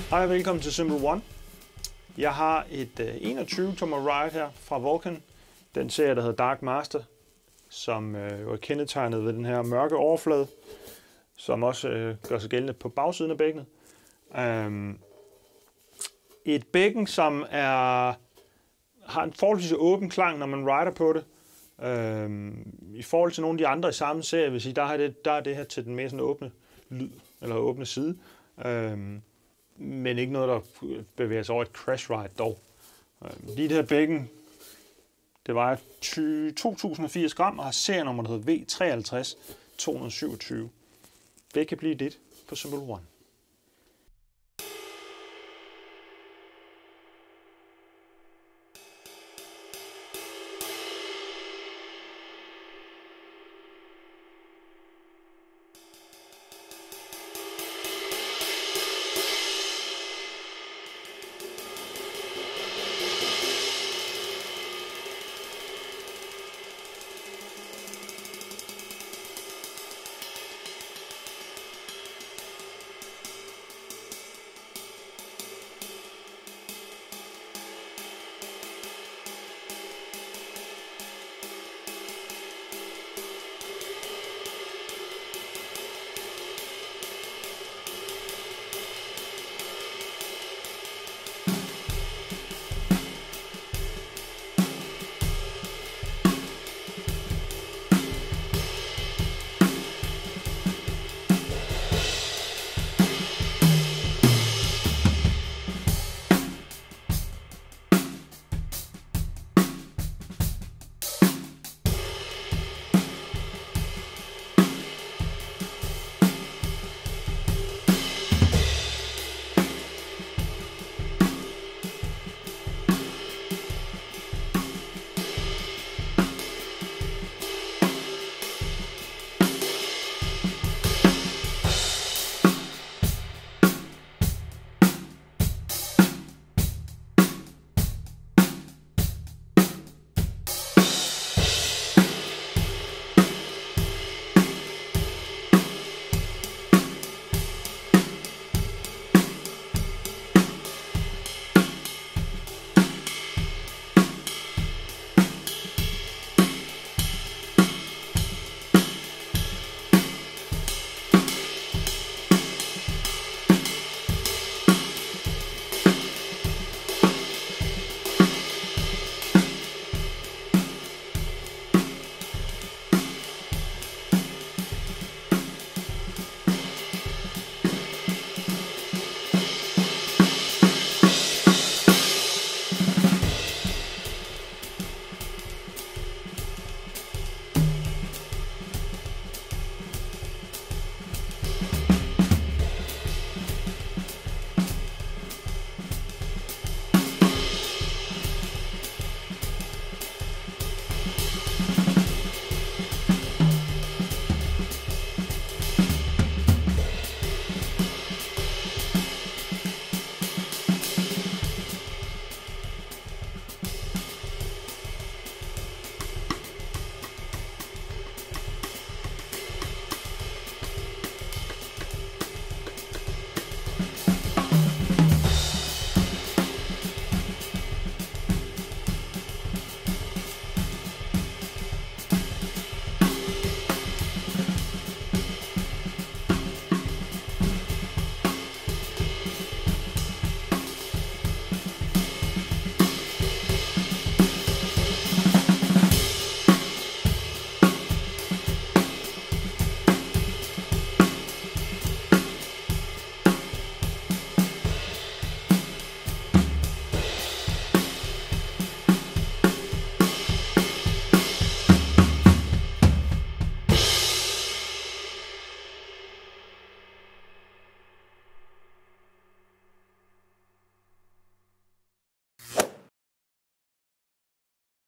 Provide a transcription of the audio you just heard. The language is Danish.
Hej og velkommen til Cymbal One. Jeg har et 21-tommer ride her fra Vulcan. Den serie, der hedder Dark Master, som er kendetegnet ved den her mørke overflade, som også gør sig gældende på bagsiden af bækkenet. Et bækken, som har en forholdsvis åben klang, når man rider på det. I forhold til nogle af de andre i samme serie, vil sige, der er det her til den mere sådan åbne lyd, eller åbne side. Men ikke noget, der bevæger sig over et crash ride dog. Lige det her bækken, det vejer 2080 gram og har serienummer, der hedder V53227. Det kan blive dit på Cymbal One.